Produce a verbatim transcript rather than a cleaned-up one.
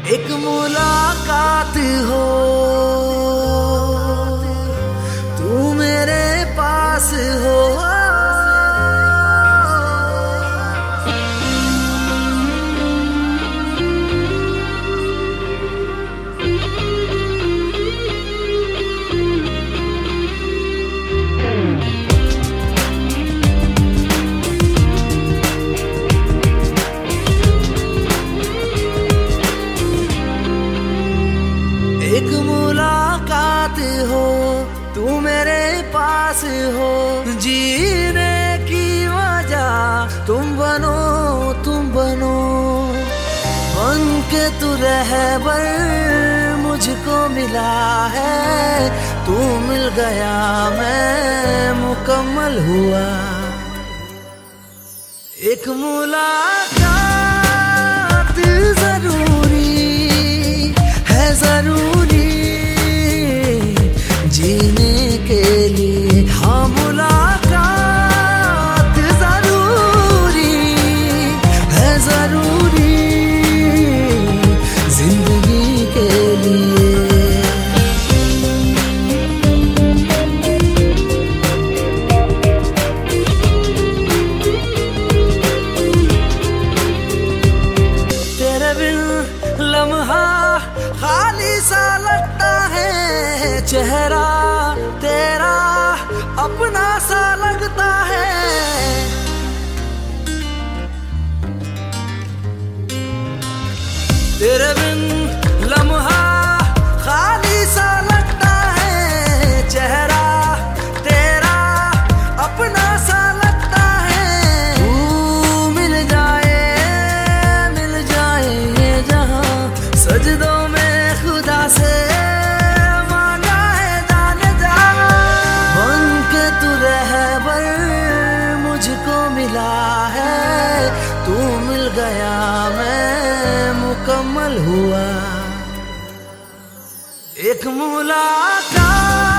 एक मुलाकात हो तू मेरे पास हो। एक मुलाकात हो तू मेरे पास हो, जीने की वजह तुम बनो तुम बनो, बन के तू रहबर मुझको मिला है, तू मिल गया मैं मुकम्मल हुआ। एक मुलाकात जरूरी है जरूरी जीने के लिए, हाँ मुलाकात जरूरी है जरूरी जिंदगी के लिए। तेरे बिन लम्हा खाली सा लगता है, चेहरा तेरा अपना सा लगता है। तेरे बिन लम्हा खाली सा लगता है, चेहरा तेरा अपना सा लगता है। तू मिल जाए मिल जाए ये जहां, सजदों में खुदा से मांगा है जाने जा, बन के तू रहबर मुझको मिला है, तू मिल गया मैं मुकम्मल हुआ। एक मुलाकात